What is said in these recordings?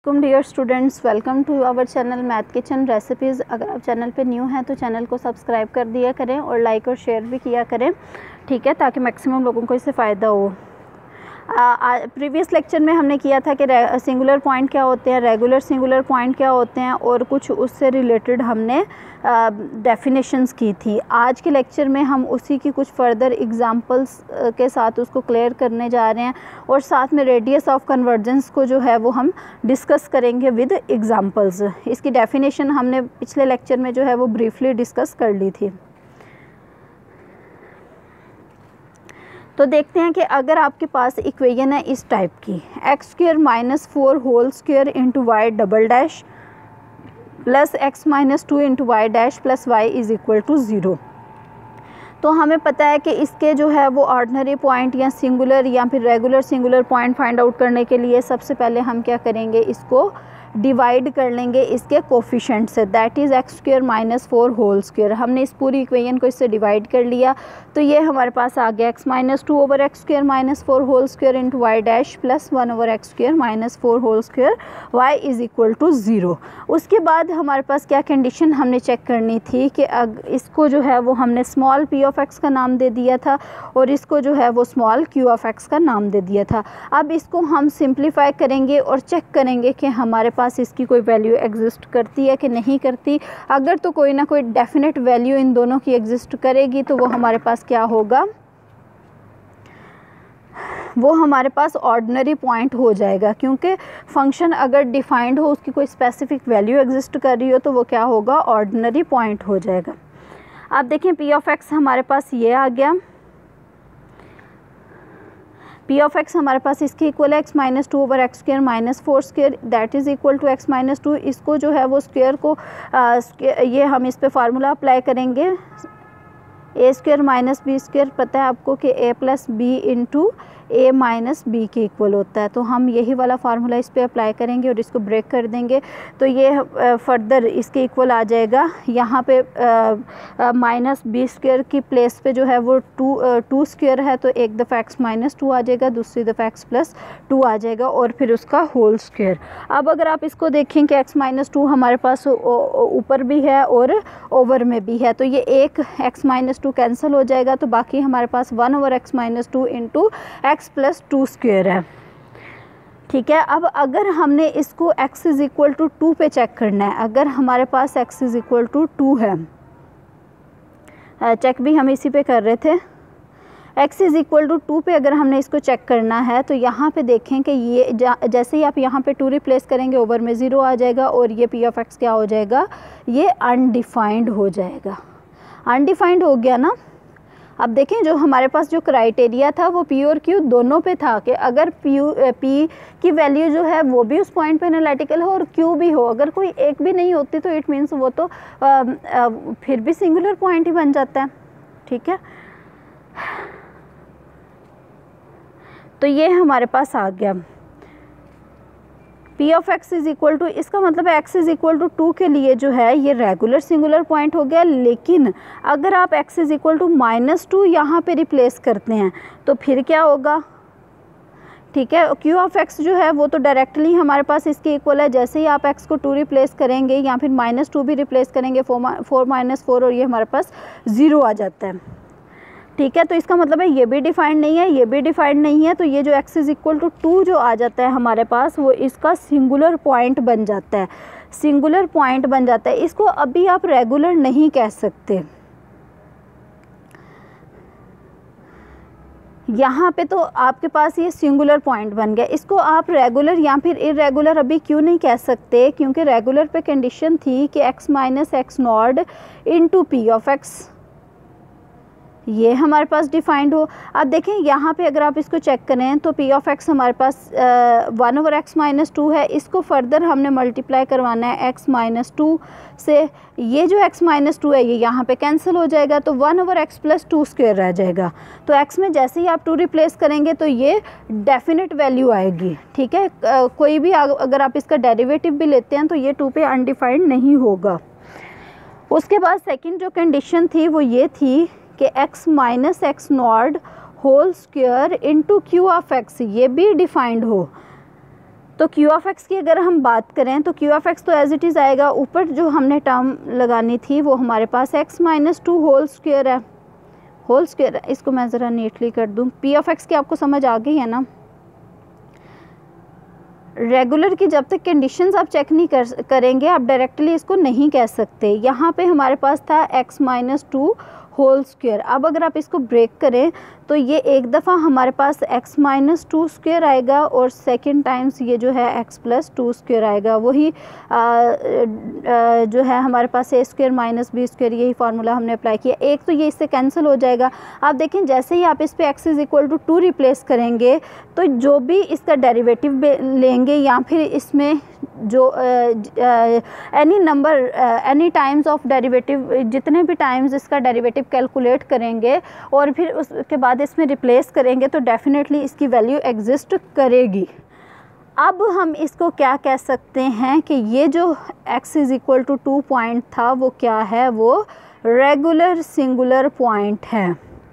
Dear students, welcome to our channel math kitchen recipes. अगर आप channel पे new हैं तो चैनल को सब्सक्राइब कर दिया करें और लाइक और शेयर भी किया करें, ठीक है, ताकि मैक्सिमम लोगों को इससे फ़ायदा हो। प्रीवियस लेक्चर में हमने किया था कि सिंगुलर पॉइंट क्या होते हैं, रेगुलर सिंगुलर पॉइंट क्या होते हैं और कुछ उससे रिलेटेड हमने डेफिनेशंस की थी। आज के लेक्चर में हम उसी की कुछ फर्दर एग्जांपल्स के साथ उसको क्लियर करने जा रहे हैं और साथ में रेडियस ऑफ कन्वर्जेंस को जो है वो हम डिस्कस करेंगे विद एग्जांपल्स। इसकी डेफिनेशन हमने पिछले लेक्चर में जो है वो ब्रीफली डिस्कस कर ली थी। तो देखते हैं कि अगर आपके पास इक्वेशन है इस टाइप की, x square minus 4 whole square into y double dash plus x minus 2 into y dash plus y is equal to 0। तो हमें पता है कि इसके जो है वो ऑर्डिनरी पॉइंट या सिंगुलर या फिर regular singular point find out करने के लिए सबसे पहले हम क्या करेंगे, इसको डिवाइड कर लेंगे इसके कोफिशिएंट से, that is x square minus 4 whole square. हमने इस पूरी इक्वेशन को इससे डिवाइड कर लिया तो ये हमारे पास आ गया x minus 2 over x square minus 4 whole square into y dash plus 1 over x square minus 4 whole square y is equal to 0। उसके बाद हमारे पास क्या कंडीशन हमने चेक करनी थी कि इसको जो है वो हमने स्मॉल पी ऑफ एक्स का नाम दे दिया था और इसको जो है वो स्मॉल क्यू ऑफ एक्स का नाम दे दिया था। अब इसको हम सिंप्लीफाई करेंगे और चेक करेंगे कि हमारे पास इसकी कोई वैल्यू एग्जिस्ट करती है कि नहीं करती। अगर तो कोई ना कोई डेफिनेट वैल्यू इन दोनों की एग्जिस्ट करेगी तो वो हमारे पास क्या होगा, वो हमारे पास ऑर्डिनरी पॉइंट हो जाएगा, क्योंकि फंक्शन अगर डिफाइंड हो, उसकी कोई स्पेसिफिक वैल्यू एग्जिस्ट कर रही हो तो वो क्या होगा, ऑर्डिनरी पॉइंट हो जाएगा। आप देखें पी ऑफ एक्स हमारे पास ये आ गया, पी ऑफ एक्स हमारे पास इसके इक्वल है x minus 2 over x square minus 4 square that is equal to x minus 2। इसको जो है वो स्क्वायर को ये हम इस पे फार्मूला अप्लाई करेंगे, a square minus b square, पता है आपको कि a plus b into a minus b के इक्वल होता है। तो हम यही वाला फार्मूला इस पे अप्लाई करेंगे और इसको ब्रेक कर देंगे तो ये फर्दर इसके इक्वल आ जाएगा। यहाँ पे माइनस बी स्क्वायर की प्लेस पे जो है वो टू स्क्वायर है तो एक दफ़ा एक्स माइनस 2 आ जाएगा, दूसरी दफ़ा एक्स प्लस 2 आ जाएगा और फिर उसका होल स्क्वायर। अब अगर आप इसको देखें कि एक्स माइनस 2 हमारे पास ऊपर भी है और ओवर में भी है तो ये एक एक्स माइनस 2 कैंसिल हो जाएगा तो बाकी हमारे पास 1 over x minus 2 into x plus 2 square है, ठीक है। अब अगर हमने इसको x इज़ इक्वल टू 2 पे चेक करना है, अगर हमारे पास x इज़ इक्वल टू 2 है, चेक भी हम इसी पे कर रहे थे, x इज़ इक्वल टू 2 पे अगर हमने इसको चेक करना है तो यहाँ पे देखें कि ये जैसे ही आप यहाँ पे 2 रिप्लेस करेंगे ओवर में 0 आ जाएगा और ये p ऑफ x क्या हो जाएगा, ये अनडिफाइंड हो जाएगा। अनडिफाइंड हो गया ना। अब देखें जो हमारे पास जो क्राइटेरिया था वो पी और क्यू दोनों पे था कि अगर पी की वैल्यू जो है वो भी उस पॉइंट पे एनालिटिकल हो और क्यू भी हो, अगर कोई एक भी नहीं होती तो इट मीन्स वो तो फिर भी सिंगुलर पॉइंट ही बन जाता है, ठीक है। तो ये हमारे पास आ गया p of x is equal to, इसका मतलब है एक्स इज़ इक्वल टू 2 के लिए जो है ये रेगुलर सिंगुलर पॉइंट हो गया। लेकिन अगर आप x is equal to minus 2 यहाँ पर रिप्लेस करते हैं तो फिर क्या होगा, ठीक है। क्यू ऑफ एक्स जो है वो तो डायरेक्टली हमारे पास इसके इक्वल है, जैसे ही आप एक्स को 2 रिप्लेस करेंगे या फिर माइनस 2 भी रिप्लेस करेंगे 4 माइनस 4 और ये हमारे पास 0 आ जाता है, ठीक है। तो इसका मतलब है ये भी डिफाइंड नहीं है, ये भी डिफाइंड नहीं है, तो ये जो x इज़ इक्वल टू 2 जो आ जाता है हमारे पास वो इसका सिंगुलर पॉइंट बन जाता है, सिंगुलर पॉइंट बन जाता है। इसको अभी आप रेगुलर नहीं कह सकते, यहाँ पे तो आपके पास ये सिंगुलर पॉइंट बन गया। इसको आप रेगुलर या फिर इरेगुलर अभी क्यों नहीं कह सकते, क्योंकि रेगुलर पे कंडीशन थी कि x minus x not into p of x ये हमारे पास डिफाइंड हो। अब देखें यहाँ पे अगर आप इसको चेक करें तो पी ऑफ एक्स हमारे पास 1 ओवर एक्स माइनस 2 है, इसको फर्दर हमने मल्टीप्लाई करवाना है एक्स माइनस 2 से। ये जो एक्स माइनस 2 है ये यहाँ पे कैंसिल हो जाएगा तो 1 ओवर एक्स प्लस 2 स्क्वायर रह जाएगा। तो एक्स में जैसे ही आप 2 रिप्लेस करेंगे तो ये डेफिनेट वैल्यू आएगी, ठीक है। कोई भी अगर आप इसका डेरिवेटिव भी लेते हैं तो ये 2 पे अनडिफाइंड नहीं होगा। उसके बाद सेकेंड जो कंडीशन थी वो ये थी कि x minus x not whole square into q of x ये भी डिफाइंड हो। तो क्यू ऑफ एक्स की अगर हम बात करें तो क्यू ऑफ एक्स तो एज इट इज़ आएगा, ऊपर जो हमने टर्म लगानी थी वो हमारे पास x माइनस 2 होल स्क्वायर है, होल स्क्वायर है। इसको मैं ज़रा नीटली कर दूँ। पी ऑफ एक्स की आपको समझ आ गई है ना। रेगुलर की जब तक कंडीशंस आप चेक नहीं करेंगे आप डायरेक्टली इसको नहीं कह सकते। यहाँ पे हमारे पास था x माइनस 2 होल स्क्वायर। अब अगर आप इसको ब्रेक करें तो ये एक दफ़ा हमारे पास x माइनस 2 स्क्वायर आएगा और सेकंड टाइम्स ये जो है x प्लस 2 स्क्वायर आएगा। वही जो है हमारे पास a square minus b square, यही फार्मूला हमने अप्लाई किया। एक तो ये इससे कैंसिल हो जाएगा। आप देखें जैसे ही आप इस पे x is equal to 2 replace करेंगे तो जो भी इसका डेरिवेटिव लेंगे या फिर इसमें जो any number any times of derivative, जितने भी टाइम्स इसका डेरिवेटिव कैलकुलेट करेंगे और फिर उसके बाद इसमें रिप्लेस करेंगे तो डेफिनेटली इसकी वैल्यू एग्जिस्ट करेगी। अब हम इसको क्या कह सकते हैं कि ये जो x is equal to 2 point था वो क्या है, वो रेगुलर सिंगुलर पॉइंट है।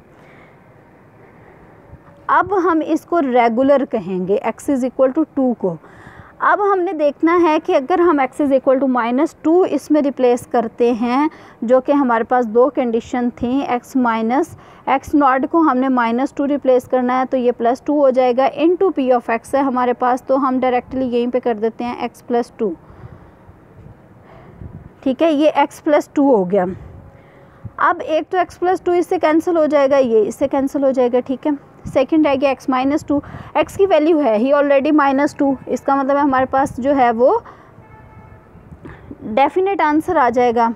अब हम इसको रेगुलर कहेंगे x इज़ इक्वल टू 2 को। अब हमने देखना है कि अगर हम x is equal to minus 2 इसमें रिप्लेस करते हैं, जो कि हमारे पास दो कंडीशन थी, x माइनस x नॉट को हमने माइनस 2 रिप्लेस करना है तो ये प्लस 2 हो जाएगा, इनटू पी ऑफ x है हमारे पास, तो हम डायरेक्टली यहीं पे कर देते हैं x प्लस 2। ठीक है, ये x प्लस 2 हो गया। अब एक तो x प्लस 2 इससे कैंसिल हो जाएगा, ये इससे कैंसिल हो जाएगा। ठीक है, सेकंड है कि x माइनस 2, x की वैल्यू है ही ऑलरेडी माइनस 2, इसका मतलब है हमारे पास जो है वो डेफिनेट आंसर आ जाएगा।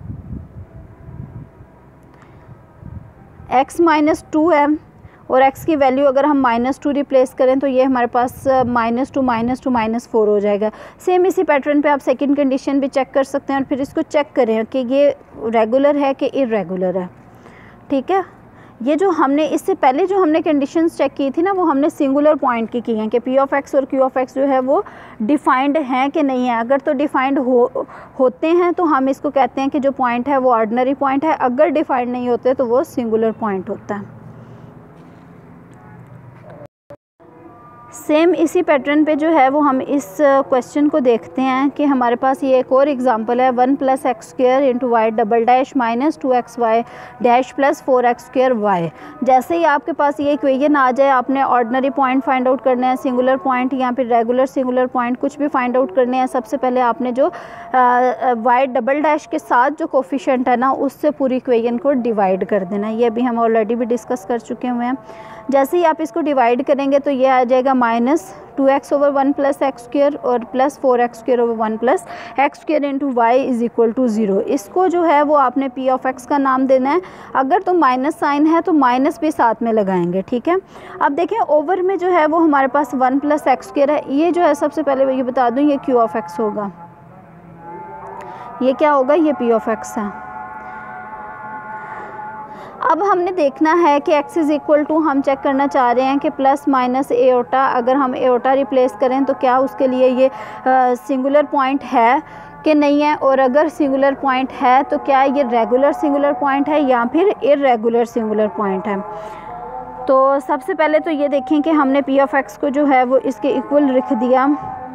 x माइनस 2 है और x की वैल्यू अगर हम माइनस 2 रिप्लेस करें तो ये हमारे पास माइनस 2 माइनस 4 हो जाएगा। सेम इसी पैटर्न पे आप सेकंड कंडीशन भी चेक कर सकते हैं और फिर इसको चेक करें कि ये रेगुलर है कि इरेगुलर है। ठीक है, ये जो हमने इससे पहले जो हमने कंडीशंस चेक की थी ना, वो हमने सिंगुलर पॉइंट की हैं कि पी ऑफ एक्स और क्यू ऑफ एक्स जो है वो डिफाइंड हैं कि नहीं है। अगर तो डिफाइंड होते हैं तो हम इसको कहते हैं कि जो पॉइंट है वो ऑर्डिनरी पॉइंट है, अगर डिफाइंड नहीं होते तो वो सिंगुलर पॉइंट होता है। सेम इसी पैटर्न पे जो है वो हम इस क्वेश्चन को देखते हैं कि हमारे पास ये एक और एग्जांपल है, 1 plus x square into y double dash minus 2x y dash plus 4x square y. जैसे ही आपके पास ये इक्वेशन आ जाए, आपने ऑर्डिनरी पॉइंट फाइंड आउट करना है, सिंगुलर पॉइंट या फिर रेगुलर सिंगुलर पॉइंट कुछ भी फाइंड आउट करने हैं। सबसे पहले आपने जो वाई डबल डैश के साथ जो कोफिशिएंट है ना, उससे पूरी इक्वेशन को डिवाइड कर देना है। ये भी हम ऑलरेडी भी डिस्कस कर चुके हुए हैं। जैसे ही आप इसको डिवाइड करेंगे तो ये आ जाएगा minus 2x over 1 plus x square और plus 4x square over 1 plus x square into y is equal to 0। इसको जो है वो आपने पी ऑफ एक्स का नाम देना है। अगर तो माइनस साइन है तो माइनस भी साथ में लगाएंगे। ठीक है, अब देखें ओवर में जो है वो हमारे पास 1 प्लस एक्स स्क्वायर है। ये जो है सबसे पहले ये बता दूँ, ये क्यू ऑफ एक्स होगा, ये क्या होगा, ये पी ऑफ एक्स है। अब हमने देखना है कि x इज़ इक्वल टू, हम चेक करना चाह रहे हैं कि प्लस माइनस एओटा, अगर हम एओटा रिप्लेस करें तो क्या उसके लिए ये सिंगुलर पॉइंट है कि नहीं है, और अगर सिंगुलर पॉइंट है तो क्या ये रेगुलर सिंगुलर पॉइंट है या फिर इरेगुलर सिंगुलर पॉइंट है। तो सबसे पहले तो ये देखें कि हमने पी ऑफ एक्स को जो है वो इसके इक्वल रख दिया।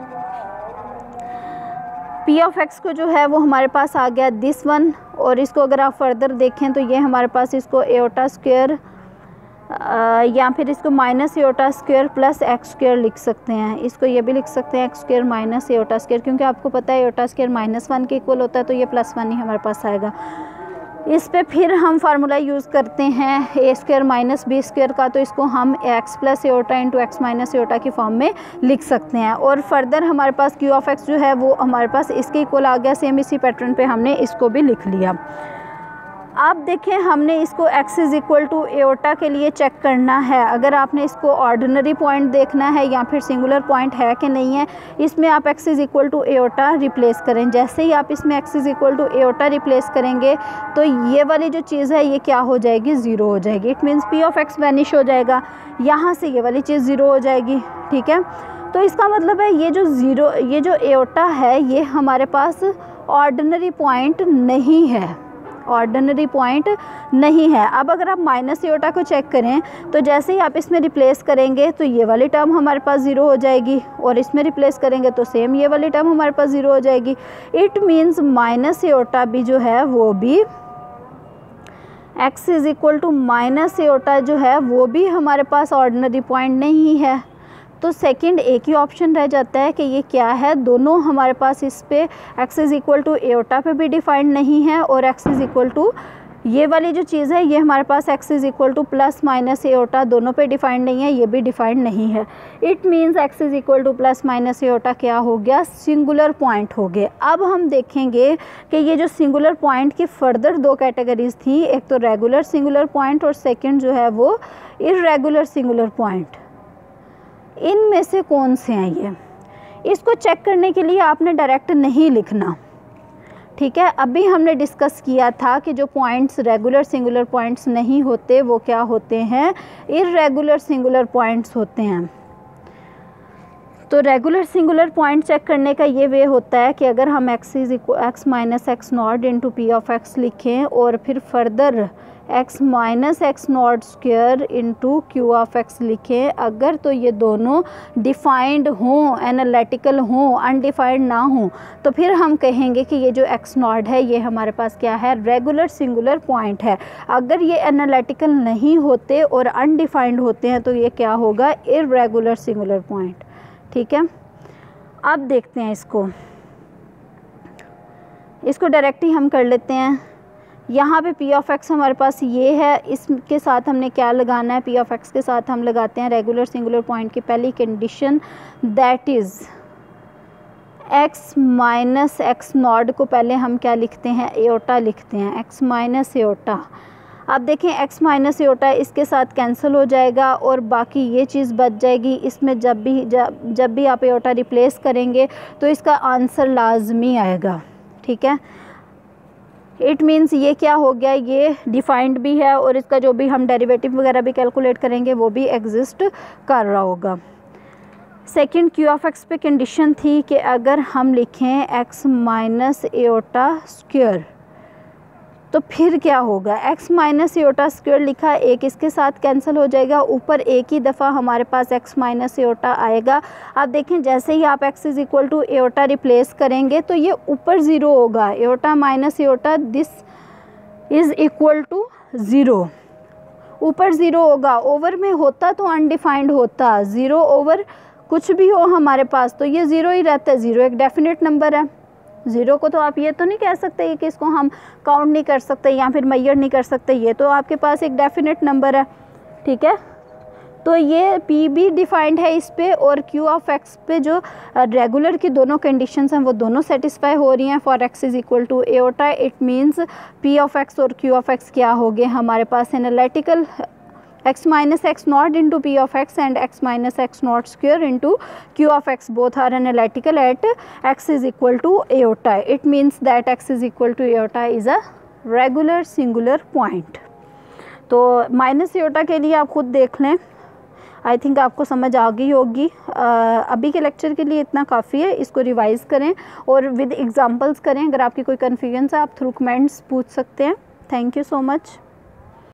पी ऑफ एक्स को जो है वो हमारे पास आ गया दिस वन, और इसको अगर आप फर्दर देखें तो ये हमारे पास इसको एओटा स्क्वायर या फिर इसको minus iota square plus x square लिख सकते हैं। इसको ये भी लिख सकते हैं x square minus iota square, क्योंकि आपको पता है एओटा स्क्वायर -1 के इक्वल होता है, तो ये +1 ही हमारे पास आएगा। इस पे फिर हम फार्मूला यूज़ करते हैं a square minus b square का, तो इसको हम x plus iota into x minus iota की फॉर्म में लिख सकते हैं। और फर्दर हमारे पास क्यू ऑफ एक्स जो है वो हमारे पास इसके इक्वल आ गया। सेम इसी पैटर्न पे हमने इसको भी लिख लिया। अब देखें हमने इसको x is equal to iota के लिए चेक करना है। अगर आपने इसको ऑर्डिनरी पॉइंट देखना है या फिर सिंगुलर पॉइंट है कि नहीं है, इसमें आप x is equal to iota replace करें। जैसे ही आप इसमें x is equal to iota replace करेंगे तो ये वाली जो चीज़ है ये क्या हो जाएगी, 0 हो जाएगी। It means p of x vanish हो जाएगा, यहाँ से ये वाली चीज़ 0 हो जाएगी। ठीक है, तो इसका मतलब है ये जो एओटा है ये हमारे पास ऑर्डिनरी पॉइंट नहीं है। ऑर्डिनरी पॉइंट नहीं है। अब अगर आप माइनस एओर्टा को चेक करें तो जैसे ही आप इसमें रिप्लेस करेंगे तो ये वाली टर्म हमारे पास ज़ीरो हो जाएगी, और इसमें रिप्लेस करेंगे तो सेम ये वाली टर्म हमारे पास ज़ीरो हो जाएगी। इट मीन्स माइनस एओर्टा भी जो है वो भी x is equal to minus iota जो है वो भी हमारे पास ऑर्डिनरी पॉइंट नहीं है। तो सेकंड एक ही ऑप्शन रह जाता है कि ये क्या है, दोनों हमारे पास इस पे x is equal to iota पे भी डिफाइंड नहीं है, और x इज़ इक्वल टू ये वाली जो चीज़ है ये हमारे पास x is equal to plus minus iota दोनों पे डिफाइंड नहीं है, ये भी डिफाइंड नहीं है। It means x is equal to plus minus iota क्या हो गया, सिंगुलर पॉइंट हो गए। अब हम देखेंगे कि ये जो सिंगुलर पॉइंट की फर्दर दो कैटेगरीज थी, एक तो रेगुलर सिंगुलर पॉइंट और सेकेंड जो है वो इर्रेगुलर सिंगुलर पॉइंट, इनमें से कौन से हैं ये। इसको चेक करने के लिए आपने डायरेक्ट नहीं लिखना, ठीक है। अभी हमने डिस्कस किया था कि जो पॉइंट्स रेगुलर सिंगुलर पॉइंट्स नहीं होते वो क्या होते हैं, इर्रेगुलर सिंगुलर पॉइंट्स होते हैं। तो रेगुलर सिंगुलर पॉइंट चेक करने का ये वे होता है कि अगर हम x minus x not into p of x लिखें और फिर further x minus x not square into q of x लिखें, अगर तो ये दोनों डिफाइंड हों, एनालिटिकल हों, अनडिफाइंड ना हों, तो फिर हम कहेंगे कि ये जो x नॉट है ये हमारे पास क्या है, रेगुलर सिंगुलर पॉइंट है। अगर ये एनालिटिकल नहीं होते और अनडिफाइंड होते हैं तो ये क्या होगा, इर्रेगुलर सिंगुलर पॉइंट, ठीक है। अब देखते हैं इसको डायरेक्ट ही हम कर लेते हैं। यहाँ पे p ऑफ x हमारे पास ये है, इसके साथ हमने क्या लगाना है, p ऑफ x के साथ हम लगाते हैं रेगुलर सिंगुलर पॉइंट की पहली condition, that is x minus x not को पहले हम क्या लिखते हैं, एओर्टा लिखते हैं, x माइनस एओर्टा। अब देखें x माइनस एओर्टा इसके साथ कैंसिल हो जाएगा और बाकी ये चीज़ बच जाएगी। इसमें जब भी आप एओर्टा रिप्लेस करेंगे तो इसका आंसर लाजमी आएगा, ठीक है। इट मीन्स ये क्या हो गया, ये डिफाइंड भी है और इसका जो भी हम डेरिवेटिव वगैरह भी कैलकुलेट करेंगे वो भी एग्जिस्ट कर रहा होगा। सेकंड क्यू ऑफ एक्स पे कंडीशन थी कि अगर हम लिखें x माइनस एओर्टा स्क्वायर तो फिर क्या होगा, x माइनस एओर्टा स्क्वायर लिखा, एक इसके साथ कैंसिल हो जाएगा, ऊपर एक ही दफ़ा हमारे पास x माइनस एओर्टा आएगा। अब देखें जैसे ही आप x is equal to iota replace करेंगे तो ये ऊपर ज़ीरो होगा, iota minus iota this is equal to zero, ऊपर ज़ीरो होगा। ओवर में होता तो अनडिफाइंड होता, ज़ीरो ओवर कुछ भी हो हमारे पास तो ये ज़ीरो ही रहता है। ज़ीरो एक डेफिनेट नंबर है, ज़ीरो को तो आप ये तो नहीं कह सकते कि इसको हम काउंट नहीं कर सकते या फिर मेजर नहीं कर सकते, ये तो आपके पास एक डेफिनेट नंबर है, ठीक है। तो ये p भी डिफाइंड है इस पे, और q ऑफ x पे जो रेगुलर की दोनों कंडीशंस हैं वो दोनों सेटिस्फाई हो रही हैं for x is equal to iota. It means p of x और q ऑफ x क्या हो गए हमारे पास, analytical x minus x not into p of x and x minus x not square into q of x, both are analytical at x is equal to iota. It means that x is equal to iota is a regular singular point. तो minus iota के लिए आप खुद देख लें, I think आपको समझ आ गई होगी। अभी के लेक्चर के लिए इतना काफ़ी है, इसको रिवाइज़ करें और विद एग्जांपल्स करें। अगर आपकी कोई कन्फ्यूजन है आप थ्रू कमेंट्स पूछ सकते हैं। Thank you so much.